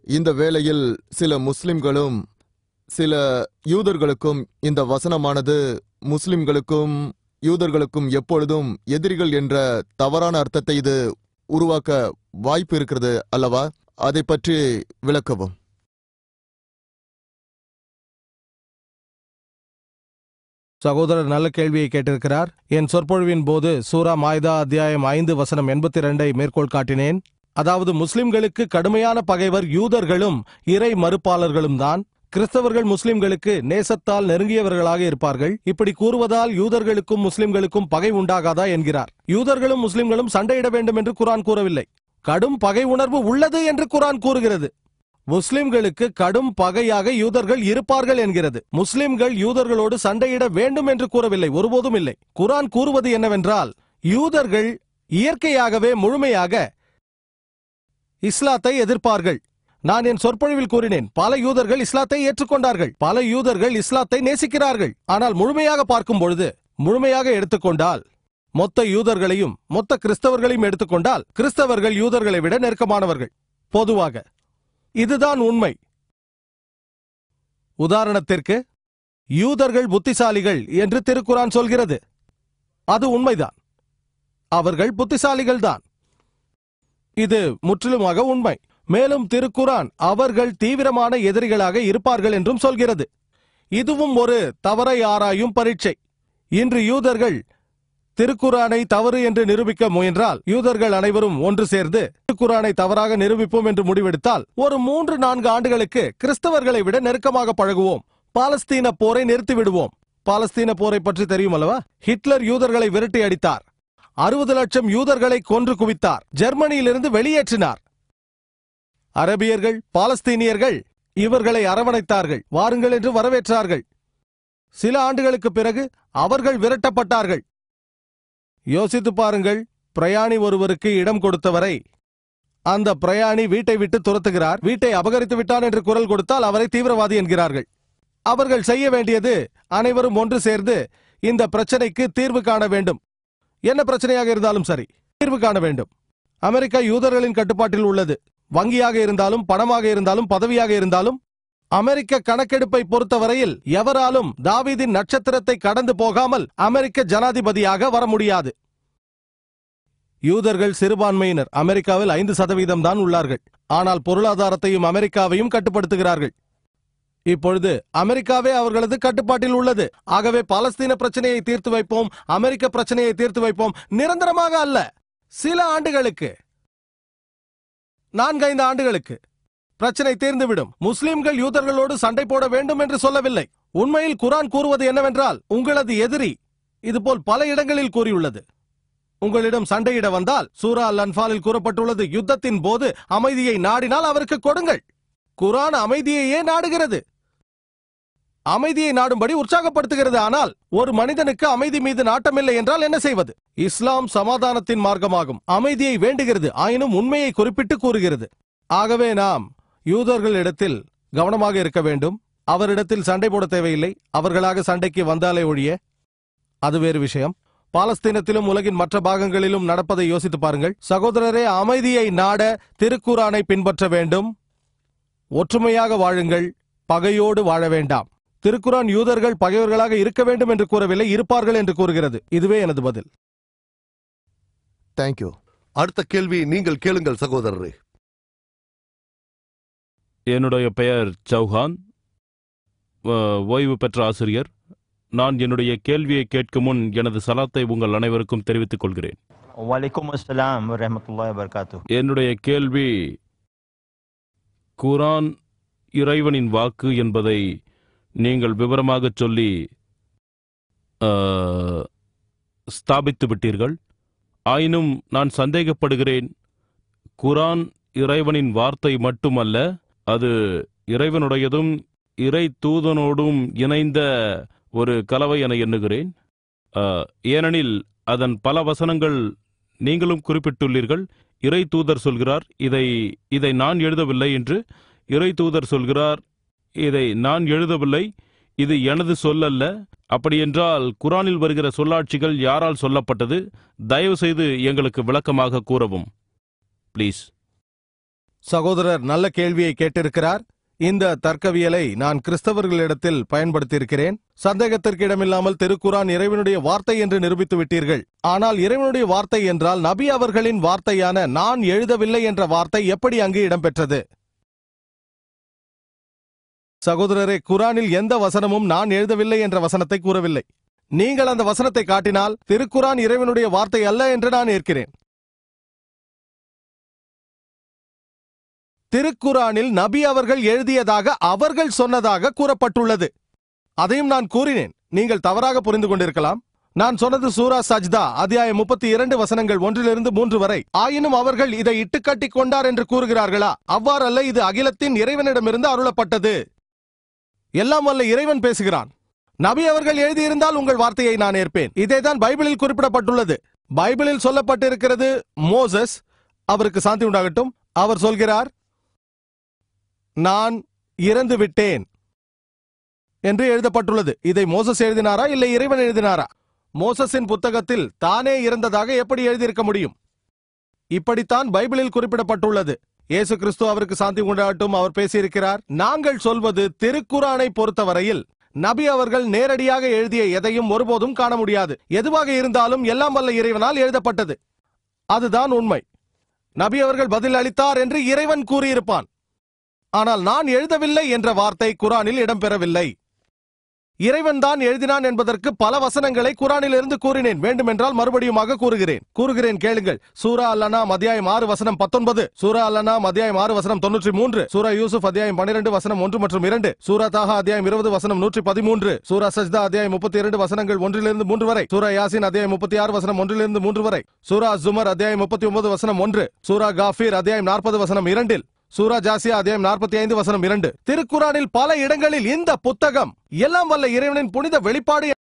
இந்த வேளையில் சில முஸ்லிம்களும் சில யூதர்களுக்கும் இந்த வசனமானது முஸ்லிம்களுக்கும் யூதர்களுக்கும் எப்பொழுதும் எதிரிகள் என்ற தவறான அர்த்தத்தை இது உருவாக்க வாய்ப்பு இருக்கிறது அல்லவா? அதை பற்றி விளக்கவும். சகோதரர் நல்ல கேள்வியை கேட்டிருக்கிறார். என் சொற்பொழிவின் போது சூரா மாய்தா அத்தியாயம் 5 வசனம் 82 மேற்கோள் காட்டினேன். அதாவது முஸ்லிம்களுக்கு கடுமையான பகைவர் யூதர்களும் இறை மறுப்பாளர்களும் தான். கிறிஸ்தவர்கள் முஸ்லிம்களுக்கு நேசத்தால் நெருங்கியவர்களாக இருப்பார்கள். இப்படி கூறுவதால் யூதர்களுக்கும் முஸ்லிம்களுக்கும் பகை உண்டாகாதா என்கிறார். யூதர்களும் முஸ்லிம்களும் சண்டையிட வேண்டும் என்று குர்ஆன் கூறவில்லை. கடும் பகை உணர்வு உள்ளது என்று குர்ஆன் கூறுகிறது. முஸ்லிம்களுக்கு கடும் பகையாக யூதர்கள் இருப்பார்கள் என்கிறது. முஸ்லிம்கள் யூதர்களோடு சண்டையிட வேண்டும் என்று கூறவில்லை, ஒருபோதும் இல்லை. குர்ஆன் கூறுவது என்னவென்றால், யூதர்கள் இயற்கையாகவே முழுமையாக இஸ்லாத்தை எதிர்ப்பார்கள். நான் என் சொற்பொழிவில் கூறினேன், பல யூதர்கள் இஸ்லாத்தை ஏற்றுக்கொண்டார்கள், பல யூதர்கள் இஸ்லாத்தை நேசிக்கிறார்கள். ஆனால் முழுமையாக பார்க்கும் பொழுது, முழுமையாக எடுத்துக்கொண்டால், மொத்த யூதர்களையும் மொத்த கிறிஸ்தவர்களையும் எடுத்துக்கொண்டால் கிறிஸ்தவர்கள் யூதர்களை விட நெருக்கமானவர்கள். பொதுவாக இதுதான் உண்மை. உதாரணத்திற்கு, யூதர்கள் புத்திசாலிகள் என்று திருக்குர்ஆன் சொல்கிறது. அது உண்மைதான், அவர்கள் புத்திசாலிகள் தான். இது முற்றிலுமாக உண்மை. மேலும் திருக்குர்ஆன் அவர்கள் தீவிரமான எதிரிகளாக இருப்பார்கள் என்றும் சொல்கிறது. இதுவும் ஒரு தவறை ஆராயும் பரீட்சை. இன்று யூதர்கள் திருக்குர்ஆனை தவறு என்று நிரூபிக்க முயன்றால், யூதர்கள் அனைவரும் ஒன்று சேர்ந்து திருக்குர்ஆனை தவறாக நிரூபிப்போம் என்று முடிவெடுத்தால், ஒரு 3-4 ஆண்டுகளுக்கு கிறிஸ்தவர்களை விட நெருக்கமாக பழகுவோம். பாலஸ்தீன போரை நிறுத்திவிடுவோம். பாலஸ்தீன போரை பற்றி தெரியும் அல்லவா? ஹிட்லர் யூதர்களை விரட்டி அடித்தார். 60 லட்சம் யூதர்களை கொன்று குவித்தார். ஜெர்மனியிலிருந்து வெளியேற்றினார். அரபியர்கள், பாலஸ்தீனியர்கள் இவர்களை அரவணைத்தார்கள். வாருங்கள் என்று வரவேற்றார்கள். சில ஆண்டுகளுக்கு பிறகு அவர்கள் விரட்டப்பட்டார்கள். யோசித்து பாருங்கள், பிரயாணி ஒருவருக்கு இடம் கொடுத்தவரை அந்த பிரயாணி வீட்டை விட்டு துரத்துகிறார். வீட்டை அபகரித்து விட்டான் என்று குரல் கொடுத்தால் அவரை தீவிரவாதி என்கிறார்கள். அவர்கள் செய்ய வேண்டியது, அனைவரும் ஒன்று சேர்ந்து இந்த பிரச்சனைக்கு தீர்வு காண வேண்டும். என்ன பிரச்சனையாக இருந்தாலும் சரி, தீர்வு காண வேண்டும். அமெரிக்கா யூதர்களின் கட்டுப்பாட்டில் உள்ளது. வங்கியாக இருந்தாலும், பணமாக இருந்தாலும், பதவியாக இருந்தாலும், அமெரிக்க கணக்கெடுப்பை பொறுத்தவரையில் எவராலும் தாவீதின் நட்சத்திரத்தை கடந்து போகாமல் அமெரிக்க ஜனாதிபதியாக வர முடியாது. யூதர்கள் சிறுபான்மையினர். அமெரிக்காவில் 5% தான் உள்ளார்கள். ஆனால் பொருளாதாரத்தையும் அமெரிக்காவையும் கட்டுப்படுத்துகிறார்கள். இப்பொழுது அமெரிக்காவே அவர்களது கட்டுப்பாட்டில் உள்ளது. ஆகவே பாலஸ்தீன பிரச்சனையை தீர்த்து வைப்போம், அமெரிக்க பிரச்சனையை தீர்த்து வைப்போம், நிரந்தரமாக அல்ல, சில ஆண்டுகளுக்கு, 4-5 ஆண்டுகளுக்கு பிரச்சனை தீர்ந்துவிடும். முஸ்லிம்கள் யூதர்களோடு சண்டை போட வேண்டும் என்று சொல்லவில்லை. உண்மையில் குர்ஆன் கூறுவது என்னவென்றால், உங்களது எதிரி இதுபோல் பல இடங்களில் கூறியுள்ளது. உங்களிடம் சண்டையிட வந்தால், சூரா அல்-அன்ஃபாலில் கூறப்பட்டுள்ளது, யுத்தத்தின் போது அமைதியை நாடினால் அவருக்கு கொடுங்கள். குர்ஆன் அமைதியையே நாடுகிறது, அமைதியை நாடும்படி உற்சாகப்படுத்துகிறது. ஆனால் ஒரு மனிதனுக்கு அமைதி மீது நாட்டமில்லை என்றால் என்ன செய்வது? இஸ்லாம் சமாதானத்தின் மார்க்கமாகும், அமைதியை வேண்டுகிறது, ஆயினும் உண்மையை குறிப்பிட்டு கூறுகிறது. ஆகவே நாம் யூதர்களிடத்தில் கவனமாக இருக்க வேண்டும். அவரிடத்தில் சண்டை போட தேவையில்லை. அவர்களாக சண்டைக்கு வந்தாலே ஒழிய அது வேறு விஷயம். பாலஸ்தீனத்திலும் உலகின் மற்ற பாகங்களிலும் நடப்பதை யோசித்து பாருங்கள். சகோதரரே, அமைதியை நாட திருக்குர்ஆனை பின்பற்ற வேண்டும். ஒற்றுமையாக வாழுங்கள், பகையோடு வாழ வேண்டாம். திருக்குர்ஆன் யூதர்கள் பகைவர்களாக இருக்க வேண்டும் என்று கூறவில்லை, இருப்பார்கள் என்று கூறுகிறது. இதுவே எனது பதில். தேங்க்யூ. அடுத்த கேள்வி நீங்கள் கேளுங்கள் சகோதரரே. என்னுடைய பெயர் சௌஹான், ஓய்வு பெற்ற ஆசிரியர். நான் என்னுடைய கேள்வியை கேட்கும் முன் எனது சலாத்தை உங்கள் அனைவருக்கும் தெரிவித்துக் கொள்கிறேன். என்னுடைய கேள்வி, குர்ஆன் இறைவனின் வாக்கு என்பதை நீங்கள் விவரமாக சொல்லி ஸ்தாபித்து விட்டீர்கள். ஆயினும் நான் சந்தேகப்படுகிறேன், குர்ஆன் இறைவனின் வார்த்தை மட்டுமல்ல, அது இறைவனுடையதும் இறை தூதனோடும் இணைந்த ஒரு கலவை என எண்ணுகிறேன். ஏனெனில் அதன் பல வசனங்கள் நீங்களும் குறிப்பிட்டுள்ளீர்கள். இறை தூதர் சொல்கிறார், இதை நான் எழுதவில்லை என்று. இறை தூதர் சொல்கிறார், இதை நான் எழுதவில்லை, இது எனது சொல்லல்ல. அப்படியென்றால் குர்ஆனில் வருகிற சொல்லாட்சிகள் யாரால் சொல்லப்பட்டது? தயவு செய்து எங்களுக்கு விளக்கமாக கூறவும் ப்ளீஸ். சகோதரர் நல்ல கேள்வியை கேட்டிருக்கிறார். இந்த தர்க்கவியலை நான் கிறிஸ்தவர்களிடத்தில் பயன்படுத்தியிருக்கிறேன். சந்தேகத்திற்கு இடமில்லாமல் திருக்குரான் இறைவனுடைய வார்த்தை என்று நிரூபித்து விட்டீர்கள். ஆனால் இறைவனுடைய வார்த்தை என்றால் நபி அவர்களின் வார்த்தையான நான் எழுதவில்லை என்ற வார்த்தை எப்படி அங்கு இடம்பெற்றது? சகோதரரே, குரானில் எந்த வசனமும் நான் எழுதவில்லை என்ற வசனத்தை கூறவில்லை. நீங்கள் அந்த வசனத்தை காட்டினால் திருக்குரான் இறைவனுடைய வார்த்தை அல்ல என்று நான் ஏற்கிறேன். திருக்குரானில் நபி அவர்கள் எழுதியதாக அவர்கள் சொன்னதாக கூறப்பட்டுள்ளது. அதையும் நான் கூறினேன். நீங்கள் தவறாக புரிந்து கொண்டிருக்கலாம். நான் சொன்னது சூரா சஜ்தா அத்தியாயம் 32 வசனங்கள் 1-3 வரை. ஆயினும் அவர்கள் இதை இட்டுக்கட்டிக் கொண்டார் என்று கூறுகிறார்களா? அவ்வாறல்ல, இது அகிலத்தின் இறைவனிடமிருந்து அருளப்பட்டது. எல்லாம் வல்ல இறைவன் பேசுகிறான். நபி அவர்கள் எழுதியிருந்தால் உங்கள் வார்த்தையை நான் ஏற்பேன். இதேதான் பைபிளில் குறிப்பிடப்பட்டுள்ளது. பைபிளில் சொல்லப்பட்டிருக்கிறது, மோசஸ், அவருக்கு சாந்தி உண்டாகட்டும், அவர் சொல்கிறார், நான் இறந்து விட்டேன் என்று எழுதப்பட்டுள்ளது. இதை மோசஸ் எழுதினாரா இல்லை இறைவன் எழுதினாரா? மோசஸின் புத்தகத்தில் தானே இறந்ததாக எப்படி எழுதியிருக்க முடியும்? இப்படித்தான் பைபிளில் குறிப்பிடப்பட்டுள்ளது. இயேசு கிறிஸ்து, அவருக்கு சாந்தி உண்டாகட்டும், அவர் பேசியிருக்கிறார், நாங்கள் சொல்வது திருக்குரானை பொறுத்தவரையில் நபி அவர்கள் நேரடியாக எழுதிய எதையும் ஒருபோதும் காண முடியாது. எதுவாக இருந்தாலும் எல்லாம் வல்ல இறைவனால் எழுதப்பட்டது. அதுதான் உண்மை. நபி அவர்கள் பதில் அளித்தார் என்று இறைவன் கூறியிருப்பான். ஆனால் நான் எழுதவில்லை என்ற வார்த்தை குரானில் இடம்பெறவில்லை. இறைவன் தான் எழுதினான் என்பதற்கு பல வசனங்களை குரானில் இருந்து கூறினேன். வேண்டுமென்றால் மறுபடியுமாக கூறுகிறேன், கேளுங்கள். சூரா அல்-அனாம் அத்தியாயம் 6 வசனம் 19, சூரா அல்-அனாம் அத்தியாயம் 6 வசனம் 93, சூரா யூசுப் அத்தியாயம் 12 வசனம் 1 மற்றும் 2, சூரா தாஹா அத்தியாயம் 20 வசனம் 113, சூரா சஜ்தா அத்தியாயம் 32 வசனங்கள் 1-3 வரை, சூரா யாசின் அத்தியாயம் 36 வசனம் 1-3 வரை, சூரா ஜுமர் அத்தியாயம் 39 வசனம் 1, சூரா காஃபீர் அத்தியாயம் 40 வசனம் 2, சூரா ஜாசியா அத்தியாயம் 45 வசனம் 2. திருக்குரானில் பல இடங்களில் இந்த புத்தகம் எல்லாம் வல்ல இறைவனின் புனித வெளிப்பாடு